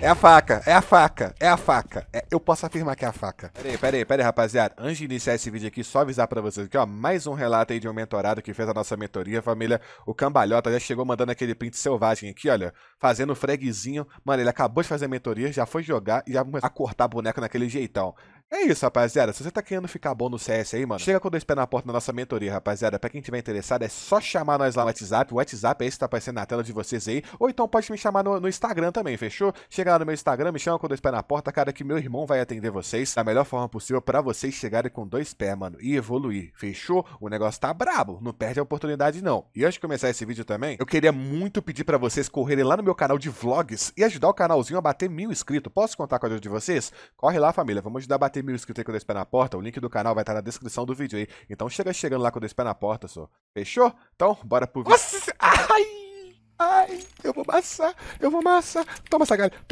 É a faca, é a faca, é a faca. Eu posso afirmar que é a faca. Pera aí, rapaziada. Antes de iniciar esse vídeo aqui, só avisar pra vocês aqui, ó. Mais um relato aí de um mentorado que fez a nossa mentoria, família. O Cambalhota já chegou mandando aquele print selvagem aqui, olha. Fazendo fragzinho. Mano, ele acabou de fazer a mentoria, já foi jogar e já começou a cortar boneco naquele jeitão. É isso, rapaziada. Se você tá querendo ficar bom no CS aí, mano, chega com 2 pés na porta da nossa mentoria, rapaziada. Pra quem tiver interessado, é só chamar nós lá no WhatsApp. O WhatsApp é esse que tá aparecendo na tela de vocês aí. Ou então pode me chamar no Instagram também, fechou? Chega lá no meu Instagram, me chama com 2 pés na porta, cara, que meu irmão vai atender vocês da melhor forma possível pra vocês chegarem com 2 pés, mano, e evoluir, fechou? O negócio tá brabo, não perde a oportunidade não. E antes de começar esse vídeo também, eu queria muito pedir pra vocês correrem lá no meu canal de vlogs e ajudar o canalzinho a bater 1000 inscritos. Posso contar com a ajuda de vocês? Corre lá, família, vamos ajudar a bater 1000 inscritos aí com 2 pés na porta. O link do canal vai estar na descrição do vídeo aí. Então chega chegando lá com 2 pés na porta, só. Fechou? Então, bora pro vídeo. Nossa, ai, eu vou amassar. Toma essa galera.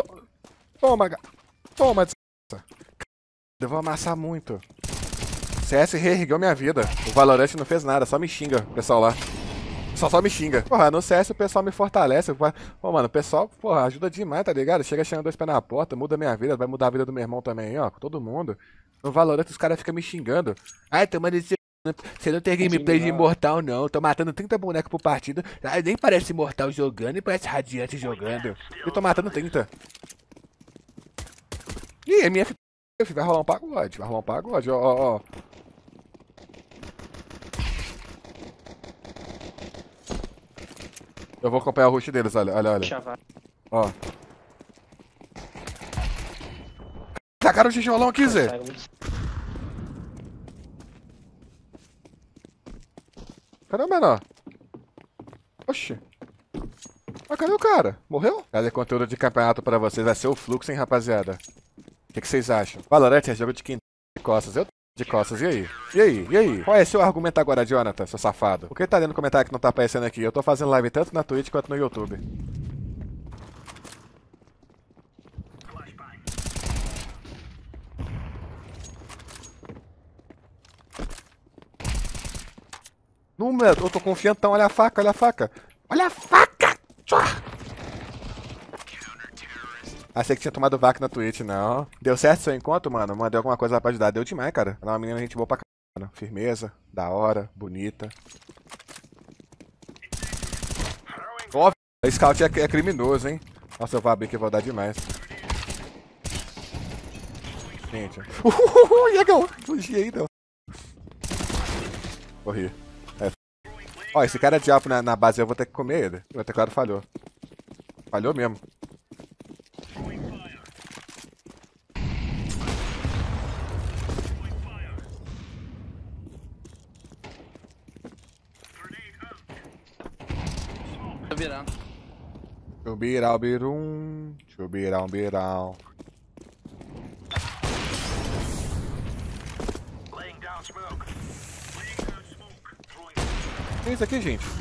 Toma, eu vou amassar muito. CS reergueu minha vida. O Valorant não fez nada, só me xinga o pessoal lá. Só me xinga. Porra, no CS o pessoal me fortalece. Pô, mano, o pessoal, porra, ajuda demais, tá ligado? Chega chegando 2 pés na porta, muda minha vida, vai mudar a vida do meu irmão também, ó, com todo mundo. No Valorant os caras ficam me xingando. Ai, tomando esse... Você não tem gameplay de imortal, não. Tô matando 30 bonecos por partida. Ai, nem parece imortal jogando, nem parece radiante jogando. Eu tô matando 30. Ih, MF vai rolar um pagode, ó. Eu vou acompanhar o rush deles, olha. Ó. Tacaram o tijolão aqui, Zé. Cadê o menor? Oxi. Ah, cadê o cara? Morreu? Cadê conteúdo de campeonato pra vocês? Vai ser o fluxo, hein, rapaziada? O que vocês acham? Valorant é jogo de quinta de costas. Eu de costas. E aí? Qual é seu argumento agora, Jonathan, seu safado? O que tá dentro do comentário que não tá aparecendo aqui? Eu tô fazendo live tanto na Twitch quanto no YouTube. Número, eu tô confiantão, olha a faca. Olha a faca! Achei que tinha tomado vaca na Twitch, não. Deu certo seu encontro, mano? Mandei alguma coisa lá pra ajudar. Deu demais, cara. Ela é uma menina gente boa pra caralho. Firmeza, da hora, bonita. Óbvio, a Scout é criminoso, hein? Nossa, eu vou abrir que eu vou dar demais. Gente, Iagão, fugi aí, não. Corri. Ó, esse cara de alvo na base eu vou ter que comer ele. O teclado falhou. Falhou mesmo. Chubirão. O que é isso aqui, gente?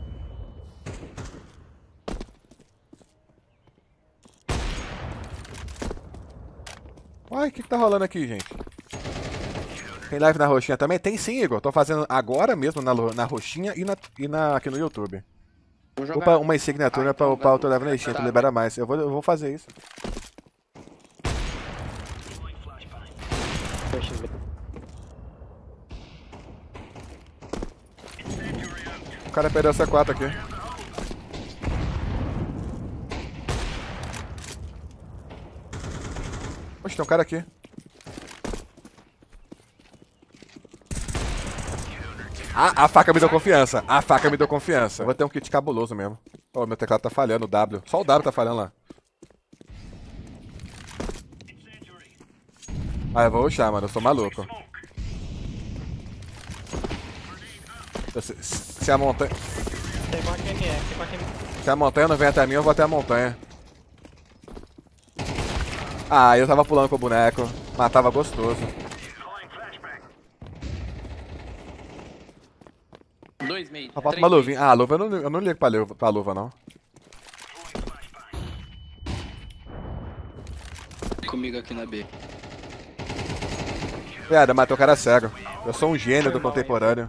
Ai, o que tá rolando aqui, gente? Tem live na roxinha também? Tem sim, Igor. Tô fazendo agora mesmo na roxinha e aqui no YouTube. Opa, uma assinatura pra upar o teu level na Steam, tu libera mais. Eu vou fazer isso. O cara perdeu essa 4 aqui. Oxe, tem um cara aqui. A faca me deu confiança. Eu vou ter um kit cabuloso mesmo. Oh, meu teclado tá falhando, o W. Só o W tá falhando lá. Ah, eu vou rushar, mano. Eu sou maluco. Se a montanha... Se a montanha não vem até mim, eu vou até a montanha. Ah, eu tava pulando com o boneco. Matava gostoso. Só falta uma luvinha. Ah, a luva eu não ligo pra luva, não. Comigo aqui na B. Piada, matei o cara cego. Eu sou um gênio do contemporâneo.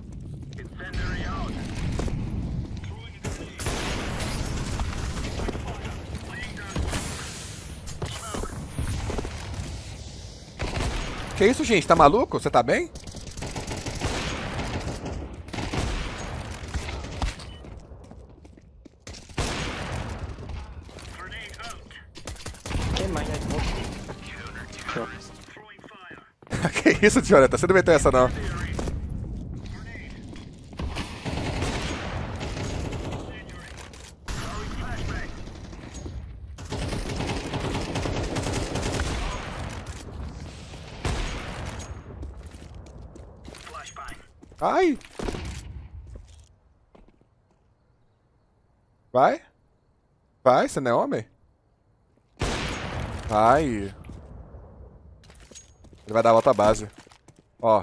Que isso, gente? Tá maluco? Você tá bem? Quem mais, né? Que isso, Jonathan? Você não meteu essa, não. Ai! Vai? Vai, você não é homem? Ai! Ele vai dar a volta à base. Ó.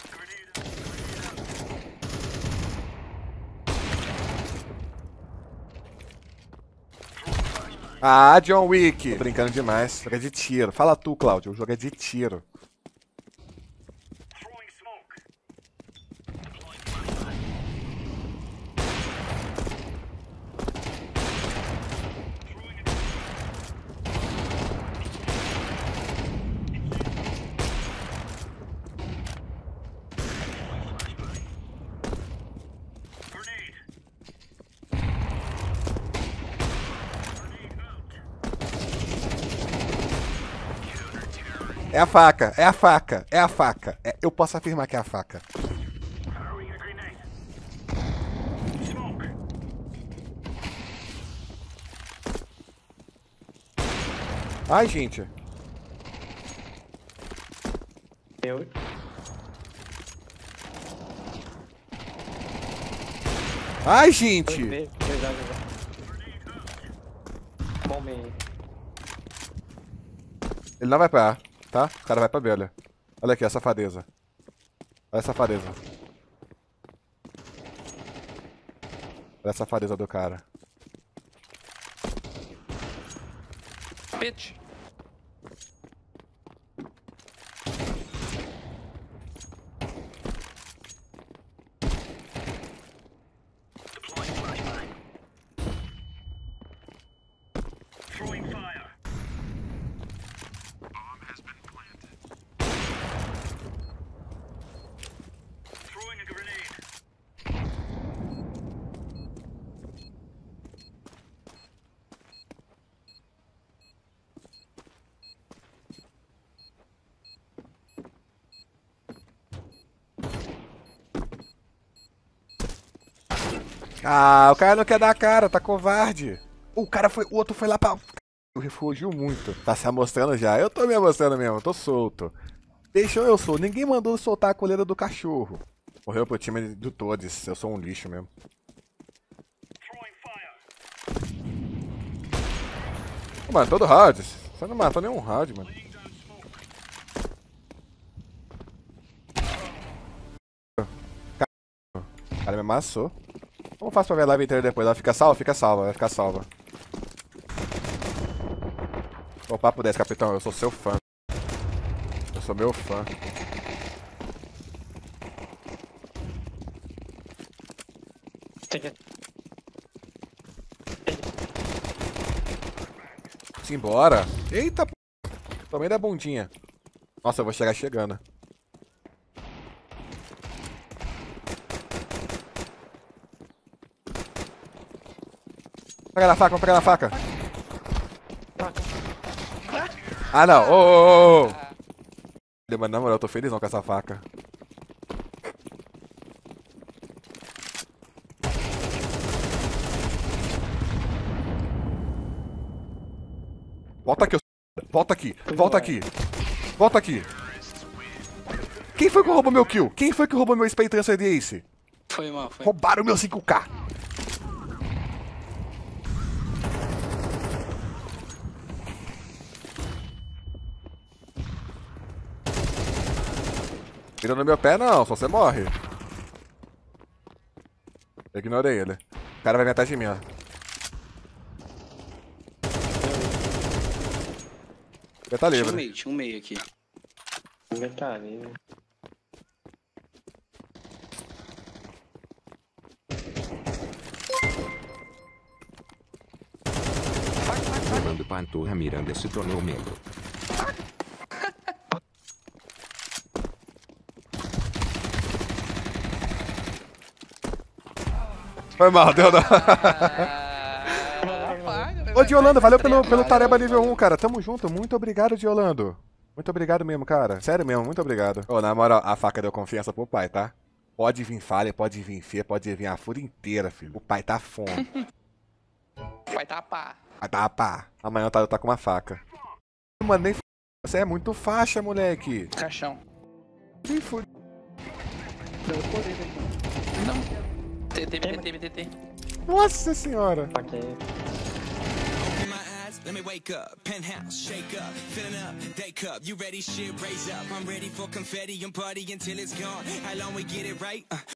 Ah, John Wick! Tô brincando demais. O jogo é de tiro. Fala tu, Cláudio. O jogo é de tiro. É a faca, é a faca, é a faca. Eu posso afirmar que é a faca. Ai, gente. Eu. Ai, gente. Bom meio. Ele não vai pra A, tá? O cara vai pra B, olha. Olha aqui, a safadeza. Olha a safadeza. Olha a safadeza do cara. Bitch. Ah, o cara não quer dar a cara, tá covarde. O cara foi. O outro foi lá pra. O refugiu muito. Tá se amostrando já. Eu tô me amostrando mesmo, tô solto. Deixa eu solto. Ninguém mandou soltar a coleira do cachorro. Morreu pro time do Todes. Eu sou um lixo mesmo. Mano, todo round. Você não matou nenhum round, mano. O cara me amassou. Como faço pra ver a live inteira depois? Ela fica salva? Fica salva, vai ficar salva. Ô, papo 10, capitão, eu sou seu fã. Eu sou meu fã. Simbora. Eita, p... Tomei da bundinha. Nossa, eu vou chegar chegando. Pega na faca, vamos pegar na faca. Ah, não. Ô, ô, ô. Mas na moral, eu tô felizão com essa faca. Volta aqui, volta aqui, volta aqui. Volta aqui. Quem foi que roubou meu kill? Quem foi que roubou meu Spray Transfer de Ace? Foi mal, foi. Roubaram meu 5K. Vira no meu pé não, só você morre. Eu ignorei ele. O cara vai vir atrás de mim, ó. Ele tá livre. Tinha um meio aqui. Tá livre. Rolando Panturra Miranda se tornou membro. Foi mal, deu não. Ô, Diolando, valeu pelo Tareba nível 1, cara. Tamo junto. Muito obrigado, Diolando. Muito obrigado mesmo, cara. Sério mesmo, muito obrigado. Ô, na moral, a faca deu confiança pro pai, tá? Pode vir falha, pode vir feia, pode vir a fúria inteira, filho. O pai tá fome. Vai tapar. Vai tá pá. Amanhã o Taro tá com uma faca. Mano, nem f... Você é muito faixa, moleque. Caixão. Nem f... Não. TT. Nossa senhora. Faquinha. Open my eyes, let me wake up. Penthouse, shake up, filling up, day cup. You ready? Shit, raise up. I'm ready for confetti and party until it's gone. How long we get it right?